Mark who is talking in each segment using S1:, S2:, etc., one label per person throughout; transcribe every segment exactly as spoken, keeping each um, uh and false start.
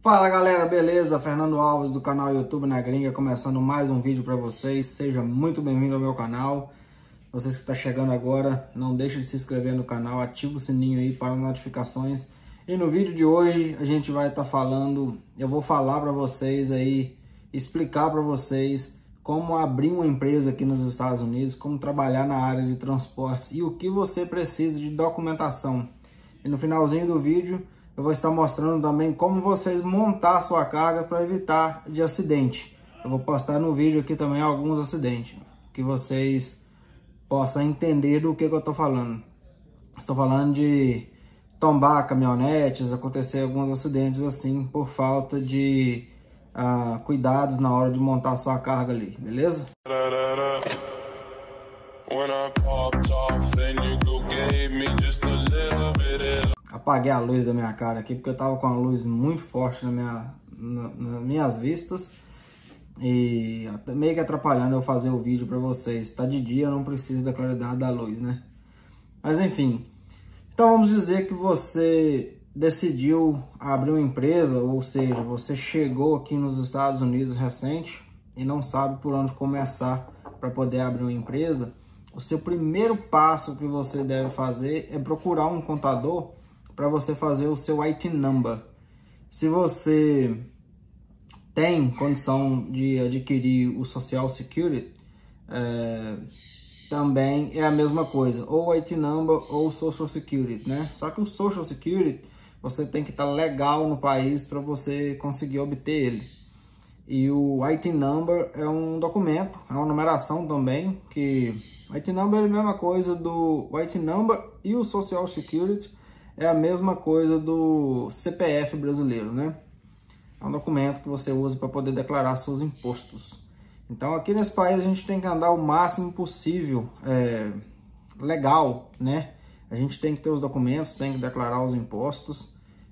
S1: Fala galera, beleza? Fernando Alves do canal YouTube na Gringa, começando mais um vídeo para vocês. Seja muito bem-vindo ao meu canal. Vocês que estão chegando agora, não deixe de se inscrever no canal, ativa o sininho aí para notificações. E no vídeo de hoje a gente vai estar tá falando, eu vou falar para vocês aí, explicar para vocês como abrir uma empresa aqui nos Estados Unidos, como trabalhar na área de transportes e o que você precisa de documentação. E no finalzinho do vídeo eu vou estar mostrando também como vocês montar a sua carga para evitar de acidente. Eu vou postar no vídeo aqui também alguns acidentes, que vocês possam entender do que, que eu estou falando. Estou falando de tombar caminhonetes, acontecer alguns acidentes assim por falta de uh, cuidados na hora de montar a sua carga ali, beleza? Apaguei a luz da minha cara aqui porque eu tava com a luz muito forte na minha, na, nas minhas vistas e meio que atrapalhando eu fazer o vídeo para vocês. Tá de dia, eu não preciso da claridade da luz, né? Mas enfim, então vamos dizer que você decidiu abrir uma empresa, ou seja, você chegou aqui nos Estados Unidos recente e não sabe por onde começar para poder abrir uma empresa. O seu primeiro passo que você deve fazer é procurar um contador para você fazer o seu I T number. Se você tem condição de adquirir o Social Security, é, também é a mesma coisa, ou I T number ou Social Security, né? Só que o Social Security você tem que estar legal no país para você conseguir obter ele. E o I T number é um documento, é uma numeração também, que o I T number é a mesma coisa do o I T number e o Social Security é a mesma coisa do C P F brasileiro, né? É um documento que você usa para poder declarar seus impostos. Então aqui nesse país a gente tem que andar o máximo possível é, legal, né? A gente tem que ter os documentos, tem que declarar os impostos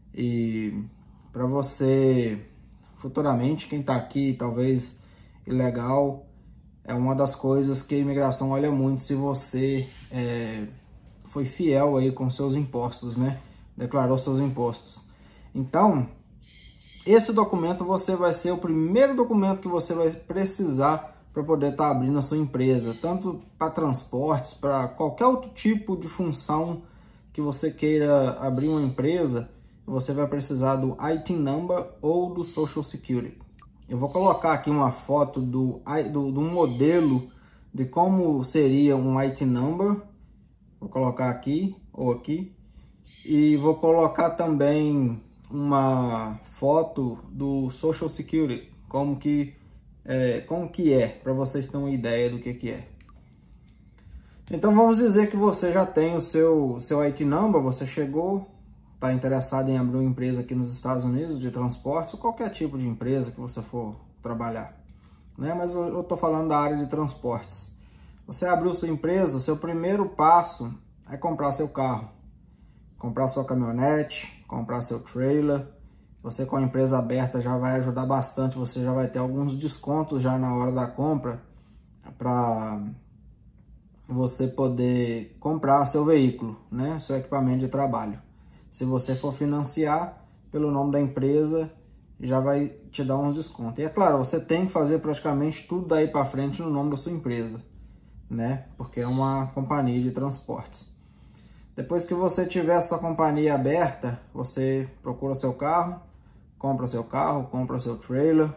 S1: e para você futuramente, quem está aqui talvez ilegal, é uma das coisas que a imigração olha muito, se você é, foi fiel aí com seus impostos, né? Declarou seus impostos. Então, esse documento você vai ser o primeiro documento que você vai precisar para poder estar tá abrindo a sua empresa, tanto para transportes, para qualquer outro tipo de função que você queira abrir uma empresa, você vai precisar do I T number ou do Social Security. Eu vou colocar aqui uma foto do, do, do modelo de como seria um I T number. Vou colocar aqui ou aqui. E vou colocar também uma foto do Social Security, como que é, como que é, para vocês terem uma ideia do que que é. Então vamos dizer que você já tem o seu, seu I T number, você chegou, está interessado em abrir uma empresa aqui nos Estados Unidos de transportes, ou qualquer tipo de empresa que você for trabalhar, né? Mas eu estou falando da área de transportes. Você abriu sua empresa, o seu primeiro passo é comprar seu carro, comprar sua caminhonete, comprar seu trailer. Você com a empresa aberta já vai ajudar bastante, você já vai ter alguns descontos já na hora da compra para você poder comprar seu veículo, né? Seu equipamento de trabalho. Se você for financiar pelo nome da empresa, já vai te dar uns descontos. E é claro, você tem que fazer praticamente tudo daí para frente no nome da sua empresa, né? Porque é uma companhia de transportes. Depois que você tiver a sua companhia aberta, você procura seu carro, compra seu carro, compra seu trailer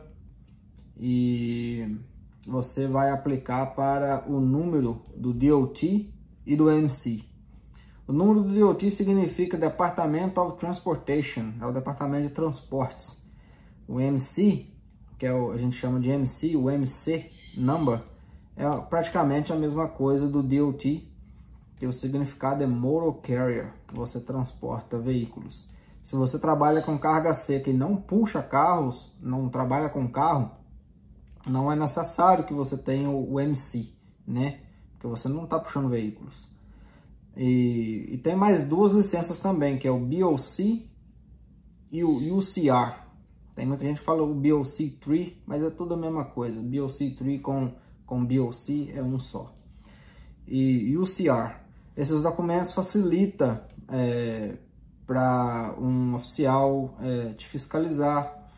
S1: e você vai aplicar para o número do D O T e do M C. O número do D O T significa Department of Transportation, é o departamento de transportes. O M C, que é o, a gente chama de M C, o M C number, é praticamente a mesma coisa do D O T, que o significado é Motor Carrier, que você transporta veículos. Se você trabalha com carga seca e não puxa carros, não trabalha com carro, não é necessário que você tenha o M C, né? Porque você não está puxando veículos. E, e tem mais duas licenças também, que é o B O C e o U C R. Tem muita gente que fala o B O C três, mas é tudo a mesma coisa. B O C três com, com B O C é um só. E U C R. Esses documentos facilitam é, para um oficial é, te fiscalizar,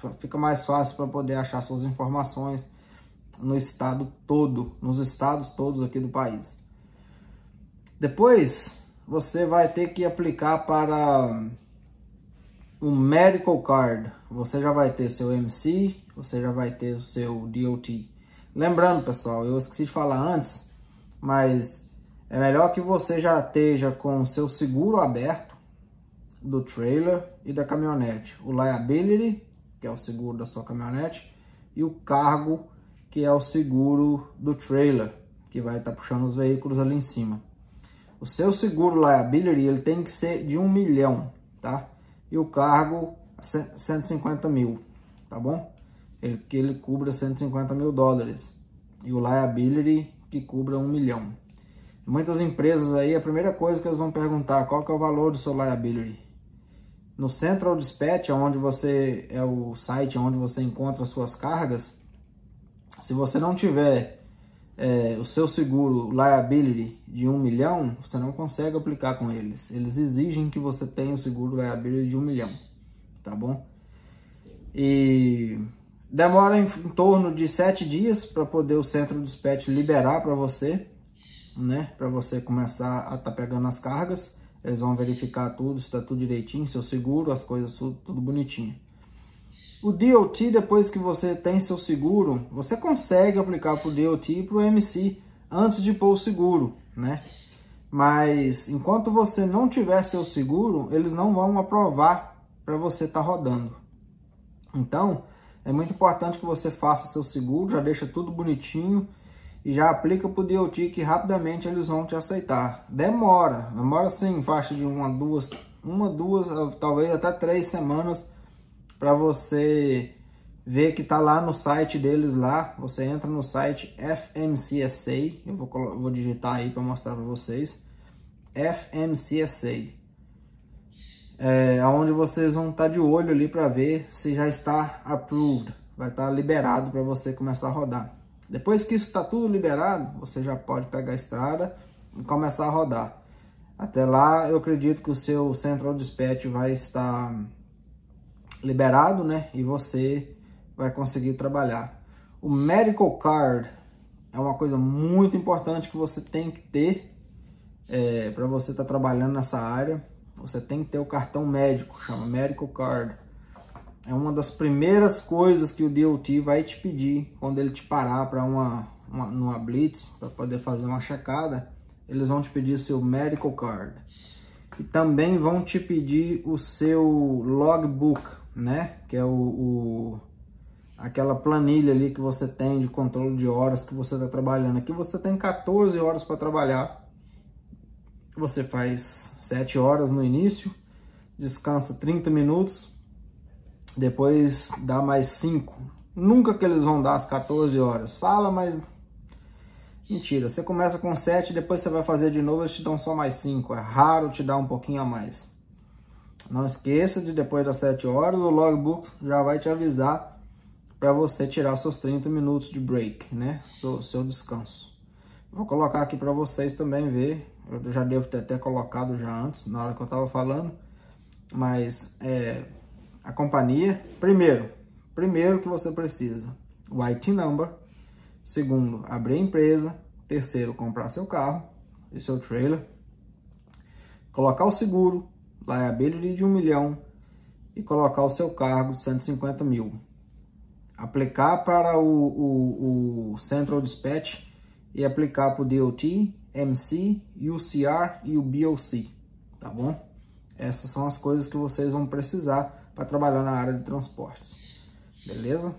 S1: fica mais fácil para poder achar suas informações no estado todo, nos estados todos aqui do país. Depois, você vai ter que aplicar para um Medical Card. Você já vai ter seu M C, você já vai ter o seu D O T. Lembrando, pessoal, eu esqueci de falar antes, mas é melhor que você já esteja com o seu seguro aberto do trailer e da caminhonete. O Liability, que é o seguro da sua caminhonete, e o Cargo, que é o seguro do trailer, que vai estar puxando os veículos ali em cima. O seu seguro Liability, ele tem que ser de um milhão, tá? E o Cargo, cento e cinquenta mil, tá bom? Ele, que ele cubra cento e cinquenta mil dólares. E o Liability, que cubra um milhão. Muitas empresas aí, a primeira coisa que eles vão perguntar, qual que é o valor do seu Liability? No Central Dispatch, onde você, é o site onde você encontra as suas cargas, se você não tiver é, o seu seguro Liability de um milhão, você não consegue aplicar com eles. Eles exigem que você tenha o seguro Liability de um milhão, tá bom? E demora em, em torno de sete dias para poder o Central Dispatch liberar para você, né? Para você começar a estar tá pegando as cargas. Eles vão verificar tudo, se está tudo direitinho, seu seguro, as coisas tudo, tudo bonitinho. O D O T, depois que você tem seu seguro, você consegue aplicar para o D O T e para o M C antes de pôr o seguro, né? Mas enquanto você não tiver seu seguro, eles não vão aprovar para você estar tá rodando. Então, é muito importante que você faça seu seguro, já deixa tudo bonitinho e já aplica para o D O T, que rapidamente eles vão te aceitar. Demora, demora sim, faixa de uma, duas, uma, duas, talvez até três semanas para você ver que tá lá no site deles lá. Você entra no site F M C S A, eu vou, vou digitar aí para mostrar para vocês, F M C S A, é, onde vocês vão estar tá de olho ali para ver se já está approved, vai estar tá liberado para você começar a rodar. Depois que isso está tudo liberado, você já pode pegar a estrada e começar a rodar. Até lá, eu acredito que o seu Central Dispatch vai estar liberado, né? E você vai conseguir trabalhar. O Medical Card é uma coisa muito importante que você tem que ter é, para você estar tá trabalhando nessa área. Você tem que ter o cartão médico, chama Medical Card. É uma das primeiras coisas que o D O T vai te pedir quando ele te parar para uma, uma numa blitz, para poder fazer uma checada. Eles vão te pedir o seu Medical Card. E também vão te pedir o seu logbook, né? Que é o, o aquela planilha ali que você tem de controle de horas que você está trabalhando. Aqui você tem quatorze horas para trabalhar. Você faz sete horas no início, descansa trinta minutos. Depois dá mais cinco. Nunca que eles vão dar as quatorze horas. Fala, mas mentira. Você começa com sete, depois você vai fazer de novo, eles te dão só mais cinco. É raro te dar um pouquinho a mais. Não esqueça de depois das sete horas, o logbook já vai te avisar para você tirar seus trinta minutos de break, né? Seu, seu descanso. Vou colocar aqui para vocês também ver. Eu já devo ter até colocado já antes, na hora que eu estava falando. Mas é... a companhia, primeiro, primeiro que você precisa, o I T number. Segundo, abrir a empresa. Terceiro, comprar seu carro e seu trailer. Colocar o seguro, liability de um milhão e colocar o seu cargo de cento e cinquenta mil. Aplicar para o, o, o Central Dispatch e aplicar para o D O T, M C, U C R e o B O C, tá bom? Essas são as coisas que vocês vão precisar para trabalhar na área de transportes, beleza?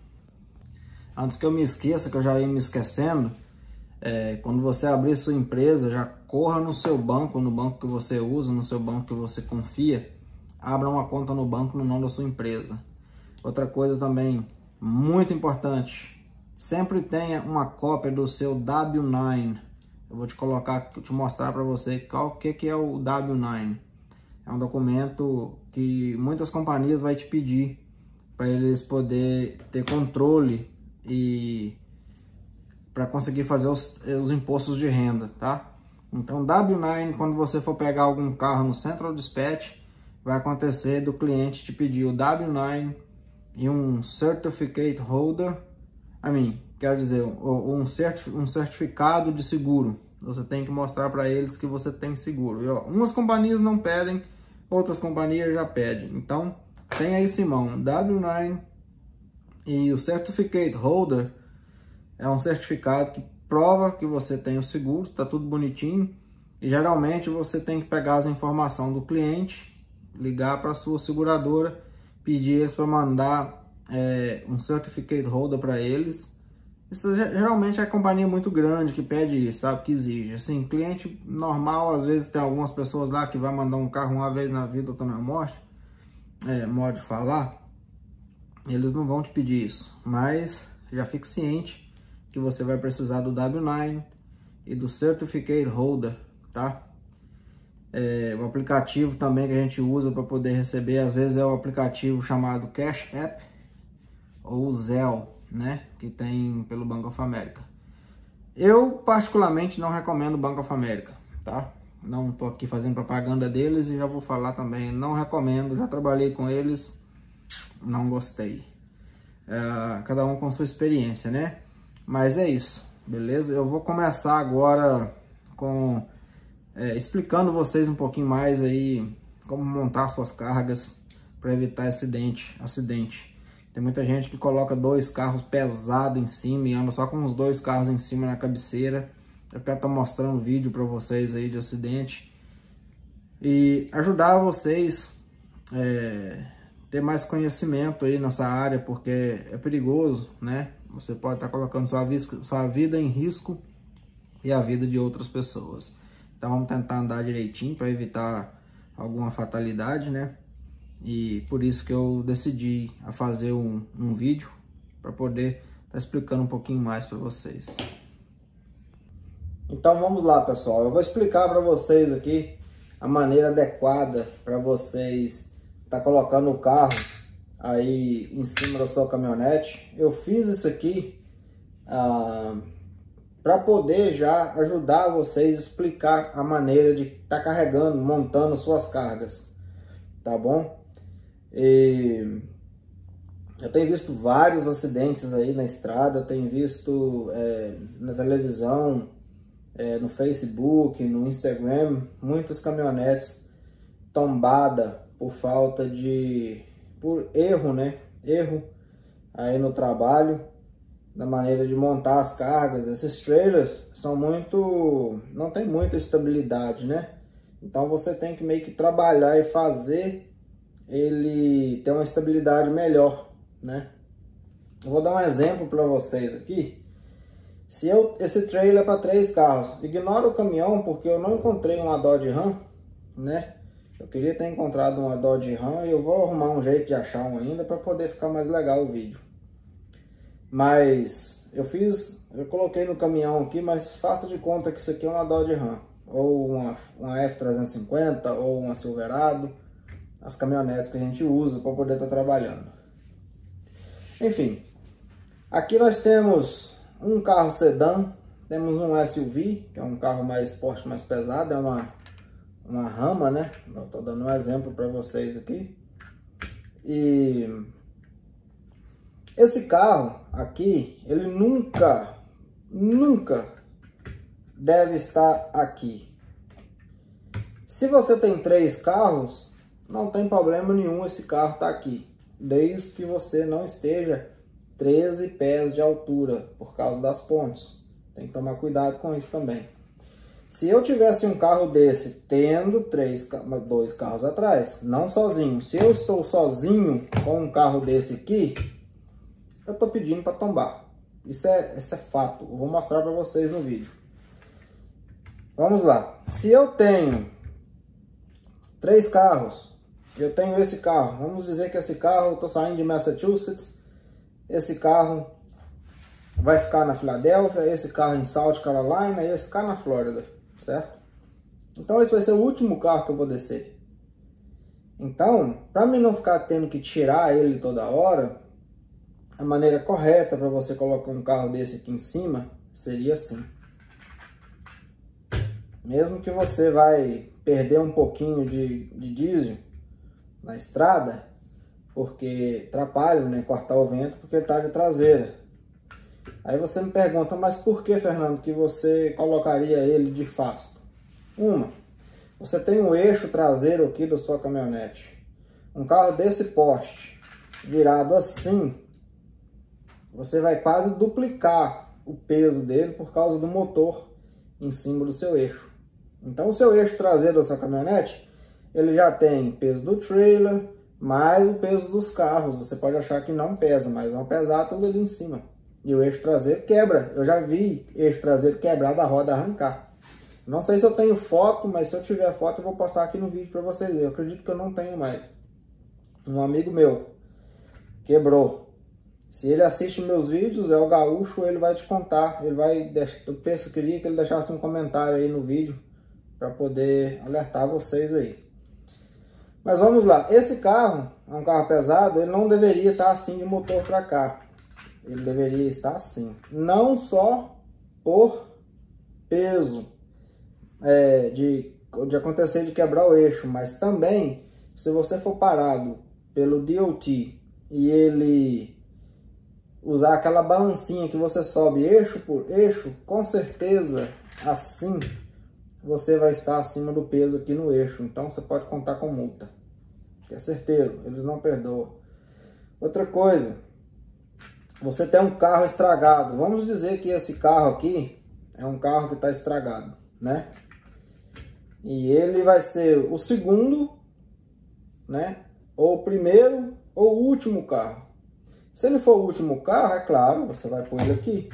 S1: Antes que eu me esqueça, que eu já ia me esquecendo, é, quando você abrir sua empresa, já corra no seu banco, no banco que você usa, no seu banco que você confia, abra uma conta no banco no nome da sua empresa. Outra coisa também, muito importante, sempre tenha uma cópia do seu W nove. Eu vou te colocar, te mostrar para você qual que, que é o W nove. É um documento que muitas companhias vai te pedir para eles poder ter controle e para conseguir fazer os, os impostos de renda, tá? Então, W nove, quando você for pegar algum carro no Central Dispatch, vai acontecer do cliente te pedir o W nove e um Certificate Holder, I mean, quero dizer, um, certi um certificado de seguro. Você tem que mostrar para eles que você tem seguro. E, ó, umas companhias não pedem, outras companhias já pedem. Então, tenha isso em mão, W nove e o Certificate Holder é um certificado que prova que você tem o seguro, está tudo bonitinho. E geralmente você tem que pegar as informações do cliente, ligar para a sua seguradora, pedir eles para mandar é, um Certificate Holder para eles. Isso geralmente é companhia muito grande que pede isso, sabe, que exige. Assim, cliente normal, às vezes tem algumas pessoas lá que vai mandar um carro uma vez na vida, outra na morte, é, modo de falar, eles não vão te pedir isso. Mas já fique ciente que você vai precisar do W nove e do Certificate Holder, tá? É, o aplicativo também que a gente usa para poder receber, às vezes é o aplicativo chamado Cash App ou Zelle, né? Que tem pelo Bank of America. Eu particularmente não recomendo o Bank of America, tá? Não tô aqui fazendo propaganda deles e já vou falar também, não recomendo, já trabalhei com eles, não gostei. É, cada um com sua experiência, né? Mas é isso, beleza? Eu vou começar agora com é, explicando vocês um pouquinho mais aí como montar suas cargas para evitar acidente, acidente. Tem muita gente que coloca dois carros pesados em cima e anda só com os dois carros em cima na cabeceira. Eu quero estar mostrando um vídeo para vocês aí de acidente e ajudar vocês é, ter mais conhecimento aí nessa área, porque é perigoso, né? Você pode estar colocando sua, sua vida em risco e a vida de outras pessoas. Então vamos tentar andar direitinho para evitar alguma fatalidade, né? E por isso que eu decidi a fazer um, um vídeo para poder estar explicando um pouquinho mais para vocês. Então vamos lá, pessoal. Eu vou explicar para vocês aqui a maneira adequada para vocês estar colocando o carro aí em cima da sua caminhonete. Eu fiz isso aqui ah, para poder já ajudar vocês a explicar a maneira de estar tá carregando, montando suas cargas, tá bom? E eu tenho visto vários acidentes aí na estrada, eu tenho visto é, na televisão, é, no Facebook, no Instagram, muitas caminhonetes tombadas por falta de, por erro, né? Erro aí no trabalho, na maneira de montar as cargas. Esses trailers são muito, não tem muita estabilidade, né? Então você tem que meio que trabalhar e fazer ele ter uma estabilidade melhor, né? Eu vou dar um exemplo para vocês aqui. Se eu, esse trailer é para três carros, ignora o caminhão porque eu não encontrei uma Dodge Ram, né? Eu queria ter encontrado uma Dodge Ram e eu vou arrumar um jeito de achar um ainda para poder ficar mais legal o vídeo. Mas eu fiz, eu coloquei no caminhão aqui, mas faça de conta que isso aqui é uma Dodge Ram, ou uma, uma F trezentos e cinquenta, ou uma Silverado, as caminhonetes que a gente usa para poder estar trabalhando. Enfim, aqui nós temos um carro sedã, temos um S U V, que é um carro mais forte, mais pesado, é uma, uma Rama, né? Eu estou dando um exemplo para vocês aqui. E esse carro aqui, ele nunca, nunca deve estar aqui. Se você tem três carros, não tem problema nenhum esse carro tá aqui, desde que você não esteja treze pés de altura, por causa das pontes. Tem que tomar cuidado com isso também. Se eu tivesse um carro desse, tendo três, dois carros atrás, não sozinho. Se eu estou sozinho com um carro desse aqui, eu tô pedindo para tombar. Isso é, isso é fato. Eu vou mostrar para vocês no vídeo. Vamos lá. Se eu tenho três carros, eu tenho esse carro, vamos dizer que esse carro, eu tô saindo de Massachusetts, esse carro vai ficar na Filadélfia, esse carro em South Carolina e esse carro na Flórida, certo? Então esse vai ser o último carro que eu vou descer. Então, para mim não ficar tendo que tirar ele toda hora, a maneira correta para você colocar um carro desse aqui em cima seria assim. Mesmo que você vai perder um pouquinho de, de diesel na estrada, porque atrapalha, né, cortar o vento, porque ele está de traseira. Aí você me pergunta, mas por que, Fernando, que você colocaria ele de fasto? Uma, você tem um eixo traseiro aqui da sua caminhonete. Um carro desse porte, virado assim, você vai quase duplicar o peso dele por causa do motor em cima do seu eixo. Então o seu eixo traseiro da sua caminhonete, ele já tem peso do trailer, mais o peso dos carros. Você pode achar que não pesa, mas vão pesar tudo ali em cima. E o eixo traseiro quebra. Eu já vi eixo traseiro quebrar da roda arrancar. Não sei se eu tenho foto, mas se eu tiver foto eu vou postar aqui no vídeo para vocês verem. Eu acredito que eu não tenho mais. Um amigo meu quebrou. Se ele assiste meus vídeos, é o Gaúcho, ele vai te contar. Ele vai deixar, eu penso que queria que ele deixasse um comentário aí no vídeo para poder alertar vocês aí. Mas vamos lá. Esse carro é um carro pesado, ele não deveria estar assim de motor para cá. Ele deveria estar assim. Não só por peso é, de, de acontecer de quebrar o eixo, mas também se você for parado pelo D O T e ele usar aquela balancinha que você sobe eixo por eixo, com certeza assim você vai estar acima do peso aqui no eixo. Então você pode contar com multa. Que é certeiro, eles não perdoam. Outra coisa, você tem um carro estragado. Vamos dizer que esse carro aqui é um carro que está estragado, né? E ele vai ser o segundo, né? Ou o primeiro ou o último carro. Se ele for o último carro, é claro, você vai pôr ele aqui.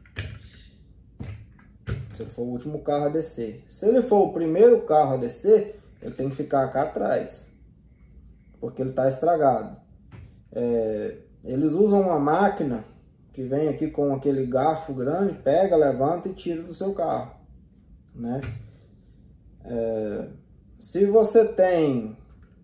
S1: Se ele for o último carro a descer. Se ele for o primeiro carro a descer, ele tem que ficar cá atrás, porque ele está estragado. É, eles usam uma máquina que vem aqui com aquele garfo grande, pega, levanta e tira do seu carro, né? É, se você tem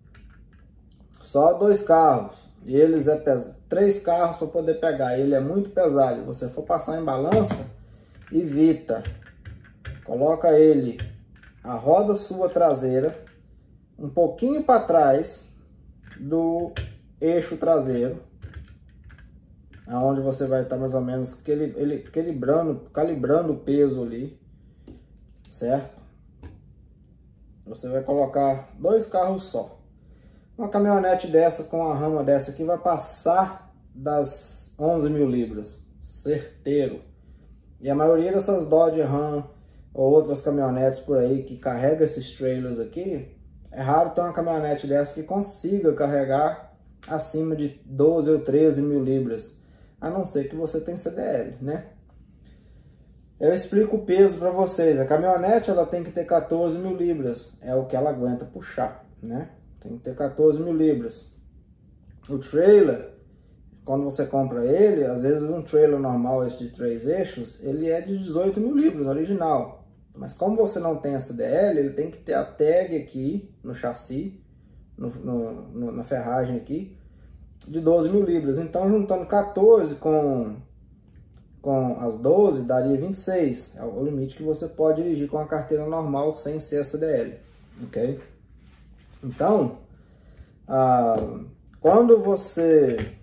S1: só dois carros e eles é pesado, três carros para poder pegar, ele é muito pesado, e você for passar em balança, evita. Coloca ele, a roda sua traseira, um pouquinho para trás do eixo traseiro, aonde você vai estar mais ou menos calibrando, calibrando o peso ali, certo? Você vai colocar dois carros só. Uma caminhonete dessa com a rama dessa aqui vai passar das onze mil libras, certeiro. E a maioria dessas Dodge Ram ou outras caminhonetes por aí que carregam esses trailers aqui, é raro ter uma caminhonete dessa que consiga carregar acima de doze ou treze mil libras, a não ser que você tenha C D L, né? Eu explico o peso para vocês. A caminhonete ela tem que ter quatorze mil libras, é o que ela aguenta puxar, né? Tem que ter quatorze mil libras. O trailer, quando você compra ele, às vezes um trailer normal, esse de três eixos, ele é de dezoito mil libras, original. Mas como você não tem a C D L, ele tem que ter a tag aqui no chassi, no, no, no, na ferragem aqui, de doze mil libras. Então, juntando quatorze com, com as doze, daria vinte e seis. É o limite que você pode dirigir com a carteira normal sem ser a C D L, ok? Então, ah, quando você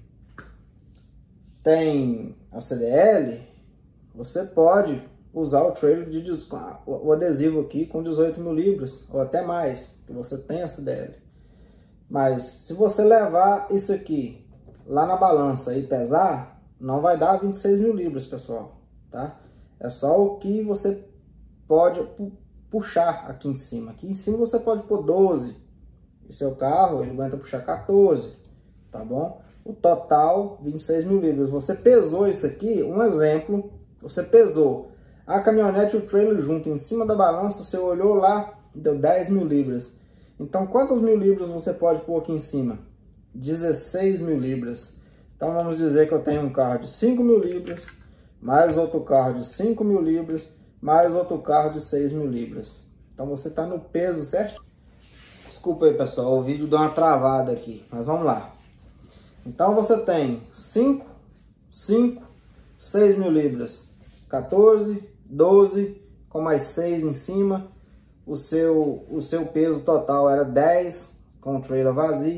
S1: tem a C D L, você pode usar o trailer de o adesivo aqui com dezoito mil libras ou até mais, que você tem a C D L. Mas se você levar isso aqui lá na balança e pesar, não vai dar vinte e seis mil libras, pessoal, tá? É só o que você pode pu puxar aqui em cima. Aqui em cima você pode pôr doze. E seu carro, ele aguenta puxar quatorze, tá bom? O total, vinte e seis mil libras. Você pesou isso aqui, um exemplo, você pesou a caminhonete e o trailer junto em cima da balança, você olhou lá, deu dez mil libras. Então, quantas mil libras você pode pôr aqui em cima? dezesseis mil libras. Então, vamos dizer que eu tenho um carro de cinco mil libras, mais outro carro de cinco mil libras, mais outro carro de seis mil libras. Então, você está no peso certo? Desculpa aí, pessoal, o vídeo deu uma travada aqui, mas vamos lá. Então, você tem cinco, cinco, seis mil libras, quatorze, doze, com mais seis em cima. O seu, o seu peso total era dez com o trailer vazio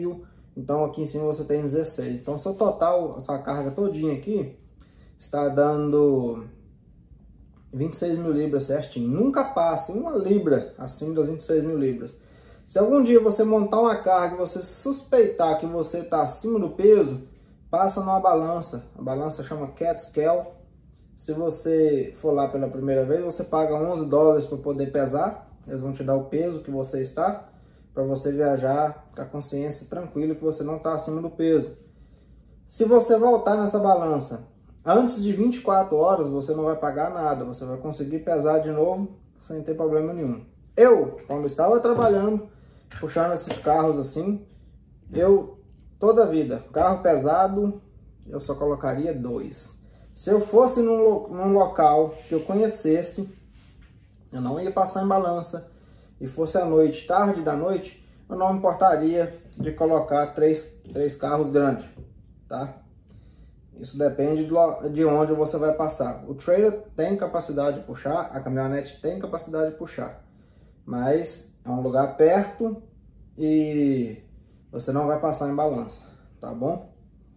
S1: Então aqui em cima você tem dezesseis. Então seu total, a sua carga todinha aqui, está dando vinte e seis mil libras certinho. Nunca passe uma libra acima das vinte e seis mil libras. Se algum dia você montar uma carga e você suspeitar que você está acima do peso, passa numa balança. A balança chama CatScale. Se você for lá pela primeira vez, você paga onze dólares para poder pesar. Eles vão te dar o peso que você está, para você viajar com a consciência tranquila que você não está acima do peso. Se você voltar nessa balança antes de vinte e quatro horas, você não vai pagar nada. Você vai conseguir pesar de novo sem ter problema nenhum. Eu, quando estava trabalhando, puxando esses carros assim, eu, toda a vida, carro pesado, eu só colocaria dois. Se eu fosse num, num local que eu conhecesse, eu não ia passar em balança, e fosse à noite, tarde da noite, eu não me importaria de colocar três, três carros grandes, tá? Isso depende de onde você vai passar. O trailer tem capacidade de puxar, a caminhonete tem capacidade de puxar, mas é um lugar perto e você não vai passar em balança, tá bom?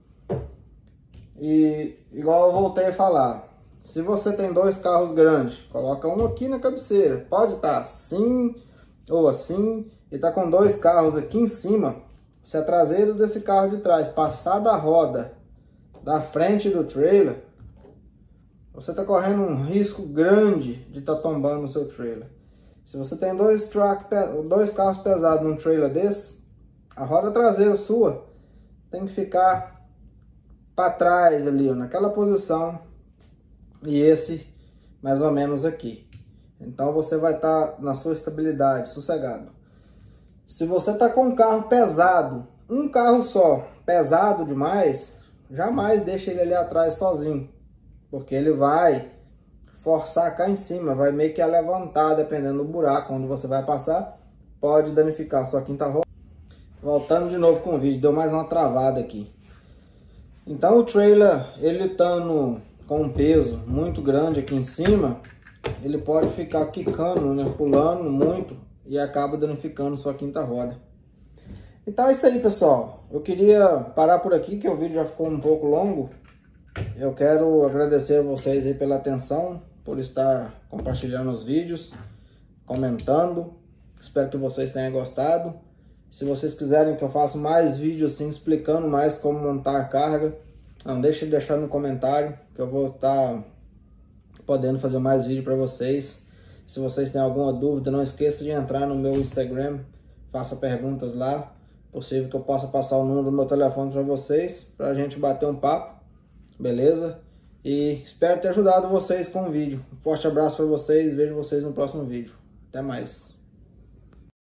S1: E igual eu voltei a falar, se você tem dois carros grandes, coloca um aqui na cabeceira. Pode estar assim ou assim, e tá com dois carros aqui em cima. Se a traseira desse carro de trás passar da roda da frente do trailer, você está correndo um risco grande de estar tá tombando o seu trailer. Se você tem dois, truck, dois carros pesados num trailer desse, a roda traseira sua tem que ficar para trás ali, ó, naquela posição, e esse mais ou menos aqui. Então você vai estar tá na sua estabilidade, sossegado. Se você está com um carro pesado, um carro só, pesado demais, jamais deixe ele ali atrás sozinho, porque ele vai forçar cá em cima, vai meio que a levantar, dependendo do buraco onde você vai passar, pode danificar a sua quinta roda. Voltando de novo com o vídeo, deu mais uma travada aqui. Então o trailer, ele estando com um peso muito grande aqui em cima, ele pode ficar quicando, né, pulando muito e acaba danificando sua quinta roda. Então é isso aí, pessoal. Eu queria parar por aqui, que o vídeo já ficou um pouco longo. Eu quero agradecer a vocês aí pela atenção, por estar compartilhando os vídeos, comentando. Espero que vocês tenham gostado. Se vocês quiserem que eu faça mais vídeos assim, explicando mais como montar a carga, não deixe de deixar no comentário, que eu vou estar podendo fazer mais vídeo para vocês. Se vocês têm alguma dúvida, não esqueça de entrar no meu Instagram, faça perguntas lá. Possível que eu possa passar o número do meu telefone para vocês, para a gente bater um papo, beleza? E espero ter ajudado vocês com o vídeo. Um forte abraço para vocês, vejo vocês no próximo vídeo. Até mais.